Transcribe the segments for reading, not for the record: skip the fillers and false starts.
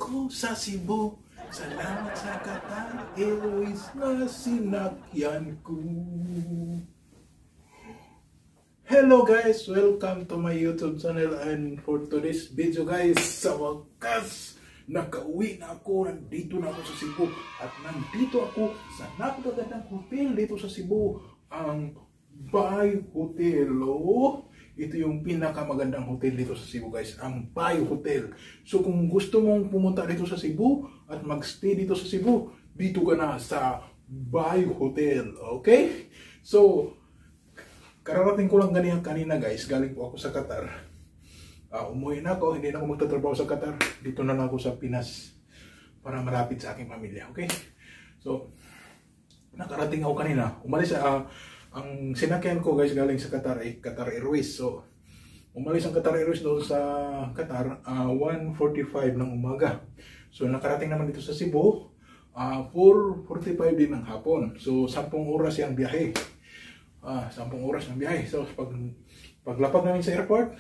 ako sa Cebu. Salamat sa Qatar Airways na sinakyan ko. Hello guys, welcome to my YouTube channel, and for today's video guys, sa wakas nakauwi na ako, nandito na ako sa Cebu, at nandito ako sa napakagandang hotel dito sa Cebu, ang Bay Hotel. Oh, ito yung pinakamagandang hotel dito sa Cebu guys, ang Bay Hotel. So kung gusto mong pumunta dito sa Cebu at magstay dito sa Cebu, dito ka na sa Bay Hotel. Okay? So kararating ko lang kanina guys, galing po ako sa Qatar. Umuwi na ako, hindi na ako magtatrabaho sa Qatar. Dito na lang ako sa Pinas para malapit sa aking pamilya. Okay? So nakarating ako kanina. Umalis ang sinakyan ko guys galing sa Qatar ay Qatar Airways. So umalis ang Qatar Airways doon sa Qatar 1:45 ng umaga. So nakarating naman dito sa Cebu 4:45 din ng hapon. So 10 oras yung biyahe. 10 oras ng biyahe. So paglapag namin sa airport,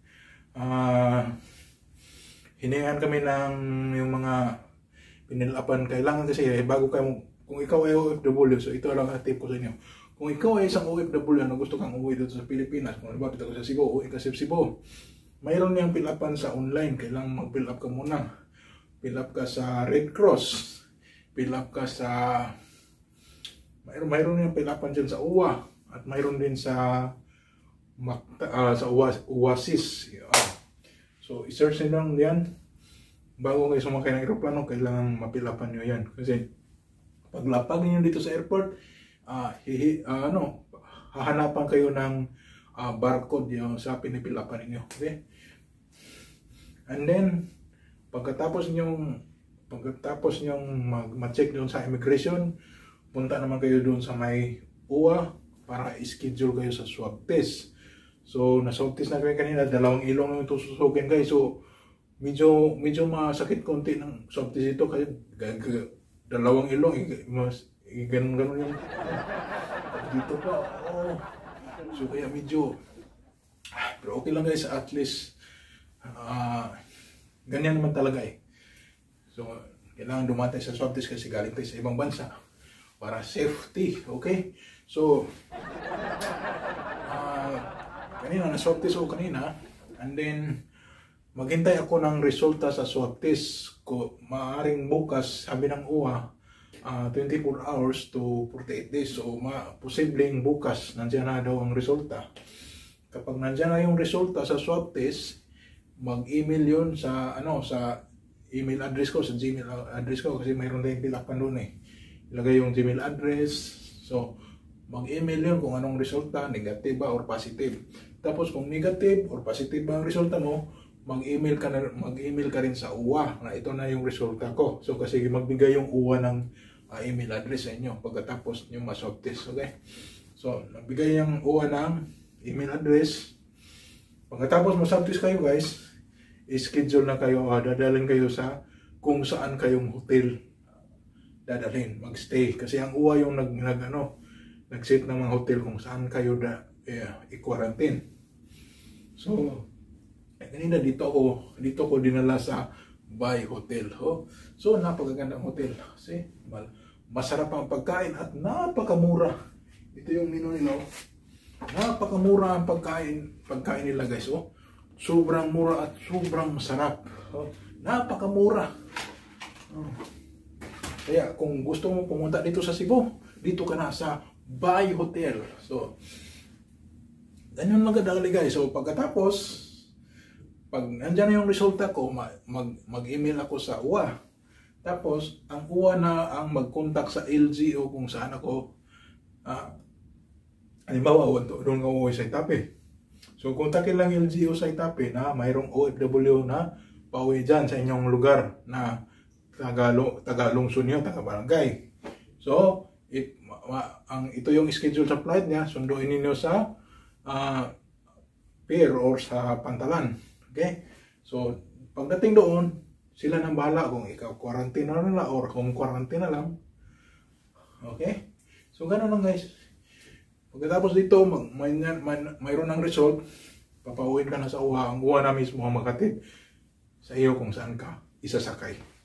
hiningan kami ng yung mga pinilapan. Kailangan kasi bago kayo, kung ikaw ay OFW, so ito lang ang tip ko sa inyo. Kung ikaw ay isang OFW na gusto kang uwi dito sa Pilipinas, kung halimbawa dito sa Cebu, uwi ka sa Cebu, mayroon niyang pilapan sa online. Kailangan mag-fill up ka muna. Fill up ka sa Red Cross, fill up ka sa mayroon niyang pilapan dyan sa UWA, at mayroon din sa Oasis. So i-search nyo lang yan bago kayo sumakay ng aeroplano. Kailangan mapilapan nyo yan, kasi paglapag niyo dito sa airport, hahanapan kayo ng barcode yung sa pinipilapan niyo. Okay? And then pagkatapos nyong ma-check doon sa immigration, punta naman kayo doon sa may UWA para i-schedule kayo sa swab test. So na-swab test na kayo kanina, 2 ilong yung tususukin guys. So medyo masakit konti ng swab test ito, kasi 2 ilong, ganun yung dito pa. So kaya medyo pero okay lang guys, at least ganyan naman talaga eh. So kailangan dumatay sa swab test kasi galing tayo sa ibang bansa para safety. Okay? So kanina na-swab test ako kanina, and then maghintay ako ng resulta sa swab test ko. Maaaring bukas, sabi ng UWA, 24 hours to 48 days. So posibleng bukas nandiyan na daw ang resulta. Kapag nandiyan na yung resulta sa swab test, mag-email yun sa sa email address ko, sa Gmail address ko, kasi mayroon tayong pilapan doon eh. Ilagay yung Gmail address. So mag-email yun kung anong resulta, negative ba or positive. Tapos kung negative or positive ba ang resulta mo, mag-email ka rin sa UWA na ito na yung resulta ko. So kasi magbigay yung UWA ng email address sa inyo pagkatapos nyo ma-swab test. Okay? So nagbigay yung UWA ng email address. Pagkatapos ma-swab test kayo guys, i-schedule na kayo, dadalhin kayo sa kung saan kayong hotel dadalhin, magstay. Kasi ang UWA yung nag-set ng mga hotel kung saan kayo i-quarantine. So kanina dito ko dinala sa Bay Hotel. So napakagandang hotel. Kasi masarap ang pagkain at napakamura. Ito yung menu nila. Napakamura ang pagkain nila guys. Sobrang mura at sobrang masarap. Napakamura. Kaya kung gusto mo pumunta dito sa Cebu, dito ka na sa Bay Hotel. So ganyan lang kadali guys. So pagkatapos, pag nandyan na yung resulta ko, mag-email ako sa UWA. Tapos ang UWA na ang mag-contact sa LGO kung saan ako, halimbawa doon ka uuwi sa Itape. So kontakin lang LGO sa Itape na mayroong OFW na pauwi dyan sa inyong lugar na taga-lungsod nyo, taga-barangay. So ito yung schedule sa flight niya, sunduin niyo sa pier or sa pantalan. Okay? So pagdating doon, sila nang bahala kung ikaw quarantine na lang or kung quarantine na lang. Okay? So ganoon lang guys. Pagkatapos dito, mayroon ng result, papauwi ka na sa UWA. Ang UWA na mismo ang makatid sa iyo kung saan ka isasakay.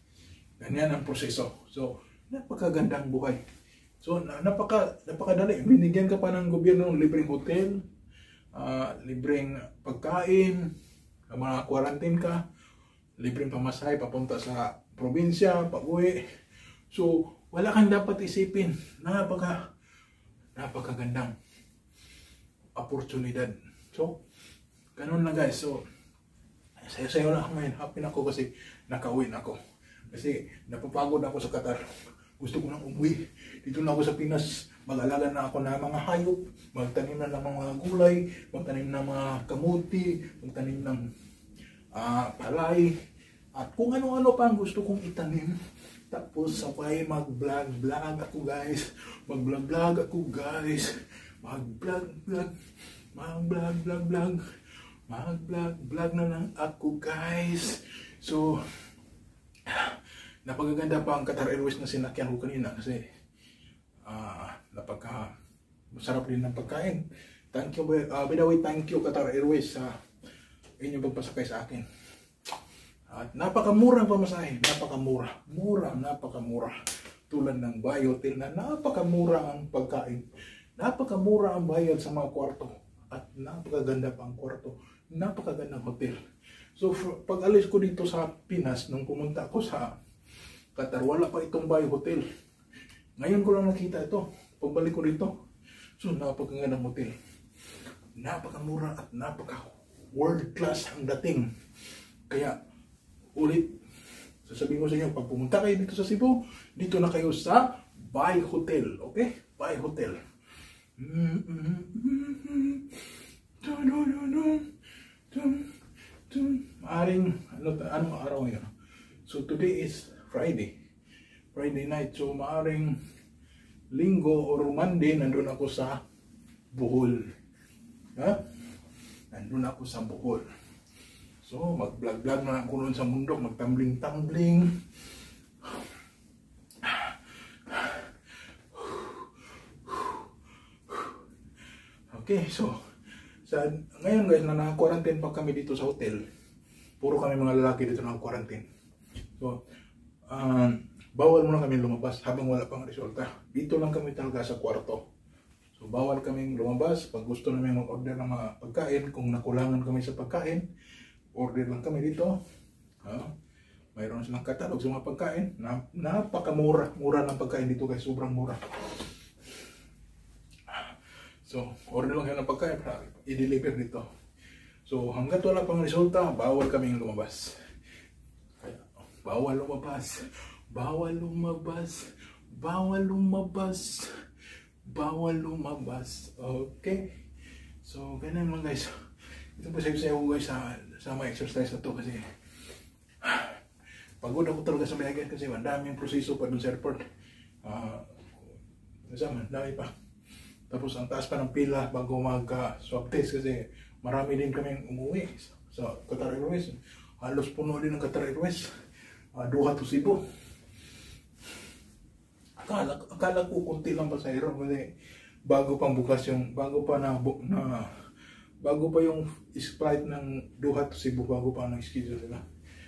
Ganyan ang proseso. So, napakagandang buhay. So, napakadali. Binigyan ka pa ng gobyerno ng libreng hotel, libreng pagkain, mga quarantine ka, libreng pamasahe papunta sa probinsya, pag-uwi. So, wala kang dapat isipin. Napakagandang oportunidad. So, ganun lang guys. So, sayo-sayo na ako ngayon. Happy na ako kasi nakauwi na ako. Kasi napapagod ako sa Qatar. Gusto ko nang umuwi. Dito na ako sa Pinas. Mag-alaga na ako ng mga hayop. Magtanim na ng mga gulay. Magtanim ng mga kamuti. Magtanim ng palay. At kung ano-ano pa ang gusto kong itanim. Tapos sabay mag-vlog ako guys. Mag-vlog ako guys. Mag-vlog na lang ako guys. So, napagaganda pa ang Qatar Airways na sinakyan ko kanina kasi masarap din ng pagkain. Thank you, by the way, thank you Qatar Airways sa inyong pagpasakay sa akin. At napakamura ang pamasahe, napakamura. Tulad ng Bay Hotel na napakamura ang pagkain, napakamura ang bayad sa mga kwarto, at napakaganda pa ang kwarto, napakagandang hotel. So pag alis ko dito sa Pinas, nung pumunta ako sa Qatar, wala pa itong Bay Hotel. Ngayon ko lang nakita ito, pagbalik ko dito. So napakagandang hotel, napakamura at napaka world class ang dating. Kaya ulit, sasabihin ko sa inyo, pag pumunta kayo dito sa Cebu, dito na kayo sa Bay Hotel, okay? Bay Hotel. Maaring, anong araw ngayon? So today is Friday night. So maaring Linggo or Monday, nandun ako sa Bohol. Nandun ako sa Bohol. So, mag-vlog na ako noon sa bundok, magtambling-tambling. Okay, so, ngayon guys, na naka-quarantine pa kami dito sa hotel. Puro kami mga lalaki dito naka-quarantine. So, bawal muna kami lumabas habang wala pang resulta. Dito lang kami talaga sa kwarto. So, bawal kaming lumabas. Pag gusto namin mag-order ng mga pagkain, kung nakulangan kami sa pagkain, order lang kami dito. Mayroon silang katalog sa mga pagkain. Napakamura. Mura ng pagkain dito guys. Sobrang mura. So, order lang kayo ng pagkain para i-deliver dito. So, hanggat wala pang resulta, bawal kaming lumabas. Kaya, bawal lumabas. Bawal lumabas. Bawal lumabas. Bawal lumabas. Okay? So, ganyan lang guys. Ito po sayo ko guys sa mga exercise na to kasi pagod ako talaga sa biyahe kasi madaming proseso pa dun sa airport. Dami pa. Tapos ang taas pa ng pila bago mag-swab test kasi marami din kaming umuwi sa Qatar Airways. Halos puno din ng Qatar Airways. Doha to Cebu. Akala ko kunti lang pasahero kasi bago pa yung flight ng Doha to Cebu, bago pa ang schedule nila.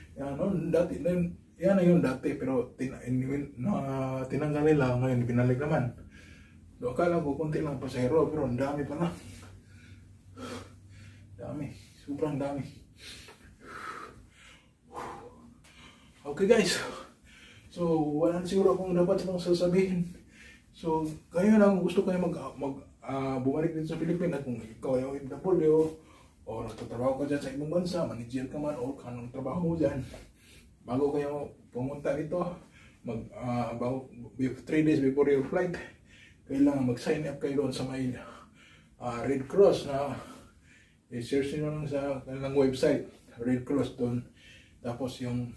Yan na yun dati, pero tinanggal nila, ngayon binalik naman. So, akala ko kunti lang pasahero, pero ang dami pala. Dami, sobrang dami. Okay guys, so wala siguro akong dapat sasabihin. So, kayo lang gusto kayo bumalik dito sa Pilipinas, kung ikaw ay OFW o nagtatrabaho ka dyan sa ibang bansa, manager ka man o kanong trabaho mo dyan, bago kayo pumunta dito, 3 days before your flight, kailangan mag-sign up kayo doon sa may Red Cross na i-search nyo lang sa kanilang website, Red Cross doon. Tapos yung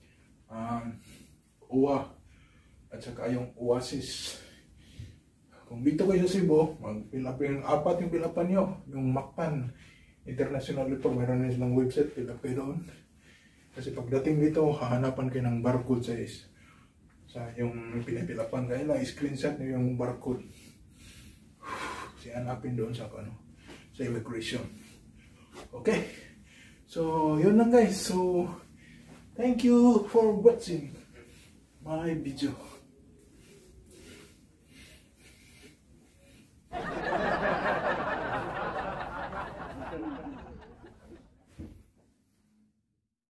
UWA at saka yung Oasis. Kung dito kayo sa Cebu, mag-fill up yung apat yung fill upan nyo. Yung Macpan International Report, mayroon na silang website, fill up kayo doon. Kasi pagdating dito, hahanapan kayo ng barcode sa yung pinapilapan. Kaya lang, screenshot nyo yung barcode. Hanapin doon sa immigration. Okay. So, yun lang guys. So, thank you for watching. may video.